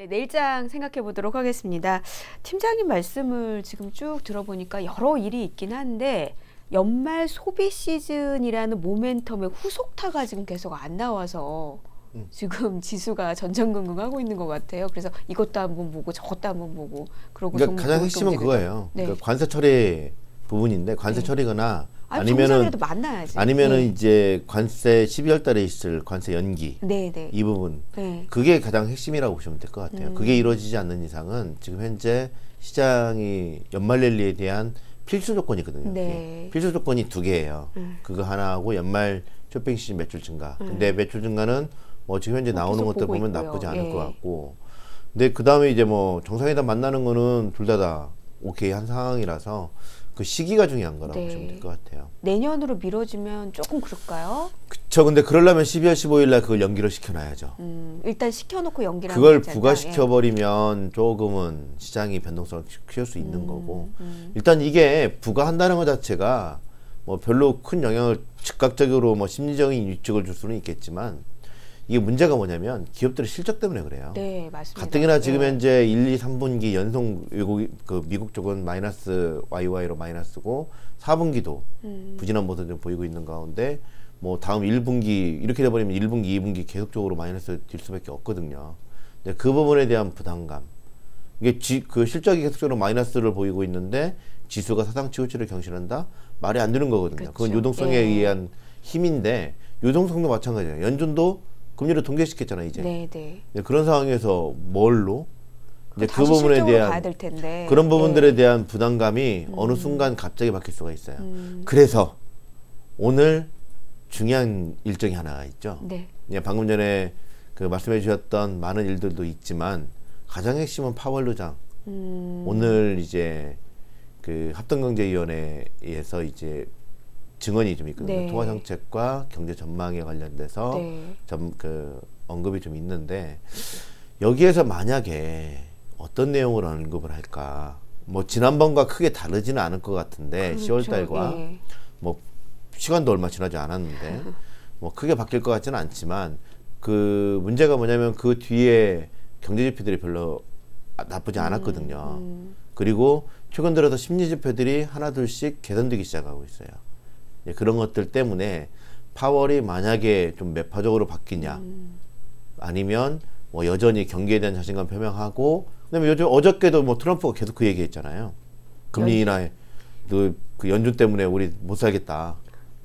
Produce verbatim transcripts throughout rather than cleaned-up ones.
네, 내일장 생각해 보도록 하겠습니다. 팀장님 말씀을 지금 쭉 들어보니까 여러 일이 있긴 한데 연말 소비 시즌이라는 모멘텀의 후속타가 지금 계속 안 나와서 음. 지금 지수가 전전긍긍하고 있는 것 같아요. 그래서 이것도 한번 보고 저것도 한번 보고 그러고 그러니까 가장 핵심은 그거예요. 네. 그러니까 관세 처리 부분인데 관세 네. 처리거나 아니, 아니면은 만나야지. 아니면은 네. 이제 관세 십이월 달에 있을 관세 연기 네, 네. 이 부분 네. 그게 가장 핵심이라고 보시면 될 것 같아요. 음. 그게 이루어지지 않는 이상은 지금 현재 시장이 연말 랠리에 대한 필수 조건이거든요. 네. 필수 조건이 두 개예요. 음. 그거 하나하고 연말 쇼핑 시즌 매출 증가. 음. 근데 매출 증가는 뭐 지금 현재 나오는 것들 보면 있고요. 나쁘지 않을 예. 것 같고. 근데 그 다음에 이제 뭐 정상회담 만나는 거는 둘 다 다 오케이 한 상황이라서 그 시기가 중요한 거라고 네. 보시면 될 것 같아요. 내년으로 미뤄지면 조금 그럴까요? 그쵸. 근데 그러려면 십이월 십오일 날 그걸 연기를 시켜놔야죠. 음, 일단 시켜놓고 연기를 그걸 하는 부과시켜버리면 예. 조금은 시장이 변동성을 키울 수 있는 음, 거고 음. 일단 이게 부과한다는 것 자체가 뭐 별로 큰 영향을 즉각적으로 뭐 심리적인 위축을 줄 수는 있겠지만 이게 문제가 뭐냐면 기업들의 실적 때문에 그래요. 네, 맞습니다. 가뜩이나 지금 네. 현재 일, 이, 삼 분기 연속 외국 그 미국 쪽은 마이너스 와이와이로 마이너스고 사 분기도 음. 부진한 모습을 좀 보이고 있는 가운데 뭐 다음 일 분기 이렇게 돼버리면 일 분기, 이 분기 계속적으로 마이너스 될 수밖에 없거든요. 근데 그 부분에 대한 부담감 이게 지, 그 실적이 계속적으로 마이너스를 보이고 있는데 지수가 사상치우치를 경신한다? 말이 안 되는 거거든요. 그렇죠. 그건 유동성에 예. 의한 힘인데 유동성도 마찬가지예요. 연준도 금리를 동결시켰잖아요, 이제. 네, 네. 그런 상황에서 뭘로? 이제 그 다시 부분에 실적으로 대한 가야 될 텐데. 그런 부분들에 네. 대한 부담감이 음. 어느 순간 갑자기 바뀔 수가 있어요. 음. 그래서 오늘 중요한 일정이 하나가 있죠. 네. 방금 전에 그 말씀해 주셨던 많은 일들도 있지만 가장 핵심은 파월 의장. 음. 오늘 이제 그 합동경제위원회에서 이제 증언이 좀 있거든요. 네. 통화 정책과 경제 전망에 관련돼서 네. 좀 그 언급이 좀 있는데 여기에서 만약에 어떤 내용을 언급을 할까? 뭐 지난번과 크게 다르지는 않을 것 같은데 그렇죠. 시월 달과 예. 뭐 시간도 얼마 지나지 않았는데 뭐 크게 바뀔 것 같지는 않지만 그 문제가 뭐냐면 그 뒤에 경제 지표들이 별로 나쁘지 않았거든요. 음, 음. 그리고 최근 들어서 심리 지표들이 하나둘씩 개선되기 시작하고 있어요. 그런 것들 때문에 파월이 만약에 좀 매파적으로 바뀌냐 음. 아니면 뭐 여전히 경기에 대한 자신감 표명하고 그다음에 요즘 어저께도 뭐 트럼프가 계속 그 얘기했잖아요. 금리 인하 그, 그 연준 때문에 우리 못 살겠다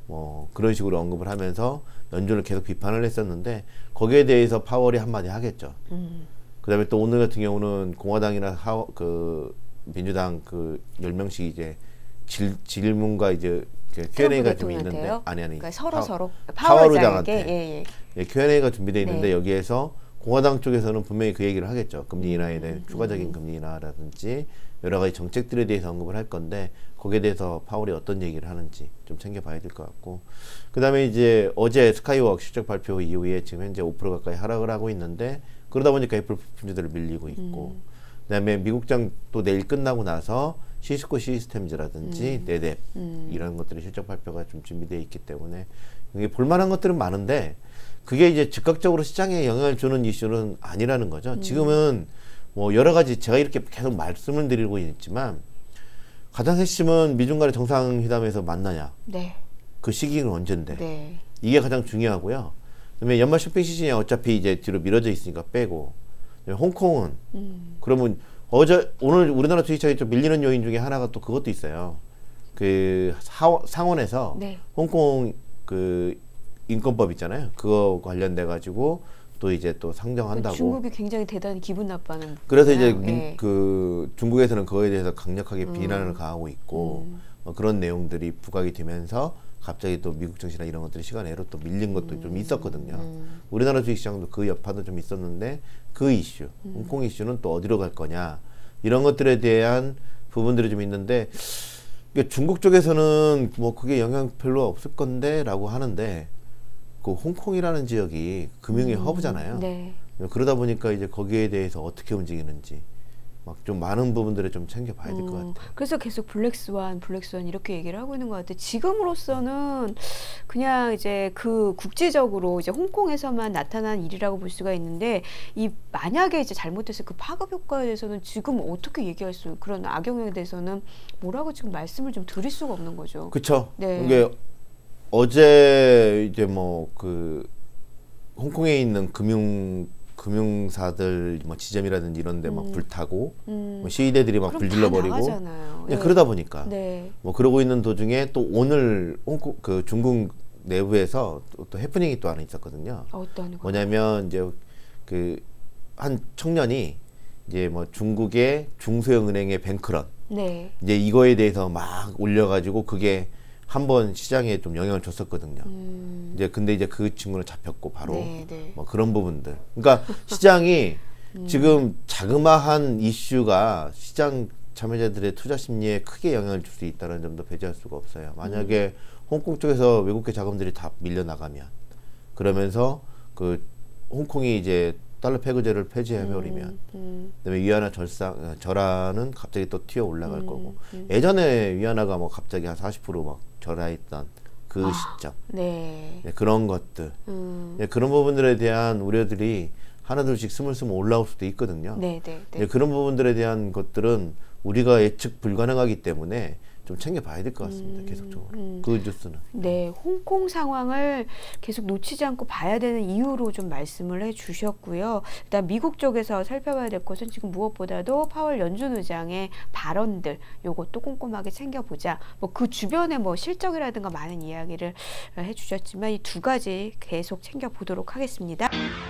뭐 그런 식으로 언급을 하면서 연준을 계속 비판을 했었는데 거기에 대해서 파월이 한마디 하겠죠. 음. 그다음에 또 오늘 같은 경우는 공화당이나 하, 그 민주당 그 열 명씩 이제 질, 질문과 이제 큐앤에이가 좀 있는데 아니 아니 그러니까 서로 파, 서로 파월 의장한테 예, 예. 예, 큐앤에이가 준비되어 있는데 네. 여기에서 공화당 쪽에서는 분명히 그 얘기를 하겠죠. 금리 인하에 대한 음, 추가적인 음. 금리 인하라든지 여러 가지 정책들에 대해서 언급을 할 건데 거기에 대해서 파월이 어떤 얘기를 하는지 좀 챙겨봐야 될 것 같고 그 다음에 이제 어제 스카이워크 실적 발표 이후에 지금 현재 오 퍼센트 가까이 하락을 하고 있는데 그러다 보니까 애플 부품주들을 밀리고 있고 음. 그 다음에 미국장 또 내일 끝나고 나서 시스코 시스템즈라든지 음. 네뎁 음. 이런 것들이 실적 발표가 좀 준비되어 있기 때문에 이게 볼만한 것들은 많은데 그게 이제 즉각적으로 시장에 영향을 주는 이슈는 아니라는 거죠. 음. 지금은 뭐 여러 가지 제가 이렇게 계속 말씀을 드리고 있지만 가장 핵심은 미중 간의 정상회담에서 만나냐. 네. 그 시기는 언젠데. 네. 이게 가장 중요하고요. 그다음에 연말 쇼핑 시즌이 어차피 이제 뒤로 미뤄져 있으니까 빼고 홍콩은 음. 그러면 어제 오늘 우리나라 주식시장이 좀 밀리는 요인 중에 하나가 또 그것도 있어요. 그 사, 상원에서 네. 홍콩 그 인권법 있잖아요. 그거 관련돼 가지고 또 이제 또 상정한다고. 중국이 굉장히 대단히 기분 나빠하는. 그래서 이제 네. 민, 그 중국에서는 그거에 대해서 강력하게 음. 비난을 가하고 있고 음. 어, 그런 내용들이 부각이 되면서 갑자기 또 미국 증시나 이런 것들이 시간외로 또 밀린 것도 음. 좀 있었거든요. 음. 우리나라 주식시장도 그 여파도 좀 있었는데 그 이슈, 음. 홍콩 이슈는 또 어디로 갈 거냐 이런 것들에 대한 부분들이 좀 있는데 중국 쪽에서는 뭐 그게 영향 별로 없을 건데 라고 하는데 그 홍콩이라는 지역이 금융의 음. 허브잖아요. 네. 그러다 보니까 이제 거기에 대해서 어떻게 움직이는지 막 좀 많은 부분들을 좀 챙겨봐야 될 것 음, 같아요. 그래서 계속 블랙스완, 블랙스완 이렇게 얘기를 하고 있는 것 같아요. 지금으로서는 그냥 이제 그 국제적으로 이제 홍콩에서만 나타난 일이라고 볼 수가 있는데 이 만약에 이제 잘못해서 그 파급 효과에 대해서는 지금 어떻게 얘기할 수 그런 악영향에 대해서는 뭐라고 지금 말씀을 좀 드릴 수가 없는 거죠. 그렇죠. 네. 이게 어제 이제 뭐 그 홍콩에 있는 금융 금융사들 뭐 지점이라든지 이런 데 막 음. 불타고 음, 뭐 시위대들이 막 그럼 불질러 다 버리고 나가잖아요. 네, 예. 그러다 보니까 네. 뭐 그러고 있는 도중에 또 오늘 홍콩 그 중국 내부에서 또, 또 해프닝이 또 하나 있었거든요. 어떤 거? 뭐냐면 이제 그 한 청년이 이제 뭐 중국의 중소형 은행의 뱅크런 네. 이제 이거에 대해서 막 올려가지고 그게 한번 시장에 좀 영향을 줬었거든요. 음, 이제 근데 이제 그 친구는 잡혔고 바로 네, 네. 뭐 그런 부분들. 그러니까 시장이 지금 자그마한 이슈가 시장 참여자들의 투자 심리에 크게 영향을 줄 수 있다는 점도 배제할 수가 없어요. 만약에 홍콩 쪽에서 외국계 자금들이 다 밀려 나가면 그러면서 그 홍콩이 이제 달러 패거제를 폐지해버리면 음, 음, 그다음에 위안화 절상 절하는 갑자기 또 튀어 올라갈 음, 거고 음. 예전에 위안화가 뭐 갑자기 한 사십 퍼센트 막 절하했던 그 아. 시점 네. 네, 그런 것들 음, 네, 그런 부분들에 대한 우려들이 하나둘씩 스물스물 올라올 수도 있거든요. 네, 네, 네. 네, 그런 부분들에 대한 것들은 우리가 예측 불가능하기 때문에 좀 챙겨봐야 될 것 같습니다. 음, 계속적으로 음. 그 뉴스는. 네, 홍콩 상황을 계속 놓치지 않고 봐야 되는 이유로 좀 말씀을 해주셨고요. 일단 미국 쪽에서 살펴봐야 될 것은 지금 무엇보다도 파월 연준 의장의 발언들, 요것도 꼼꼼하게 챙겨보자. 뭐 그 주변에 뭐 실적이라든가 많은 이야기를 해주셨지만 이 두 가지 계속 챙겨보도록 하겠습니다.